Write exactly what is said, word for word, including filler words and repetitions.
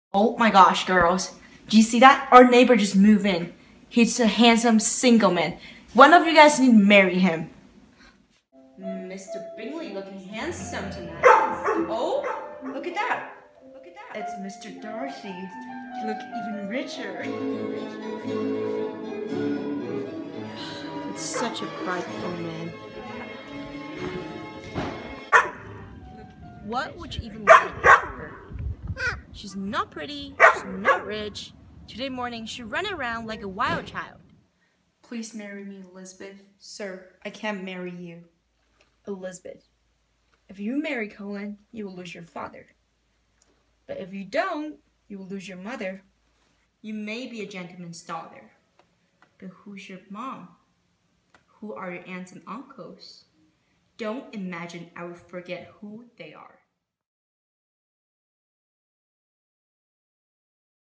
Oh my gosh, girls. Do you see that? Our neighbor just moved in. He's a handsome single man. One of you guys need to marry him. Mister Bingley looking handsome tonight. Oh, look at that. Look at that. It's Mister Darcy. You look even richer. It's such a prideful man. What would you even like her? She's not pretty, she's not rich. Today morning, she ran around like a wild child. Please marry me, Elizabeth. Sir, I can't marry you. Elizabeth, if you marry Colin, you will lose your father. But if you don't, you will lose your mother. You may be a gentleman's daughter, but who's your mom? Who are your aunts and uncles? Don't imagine I will forget who they are.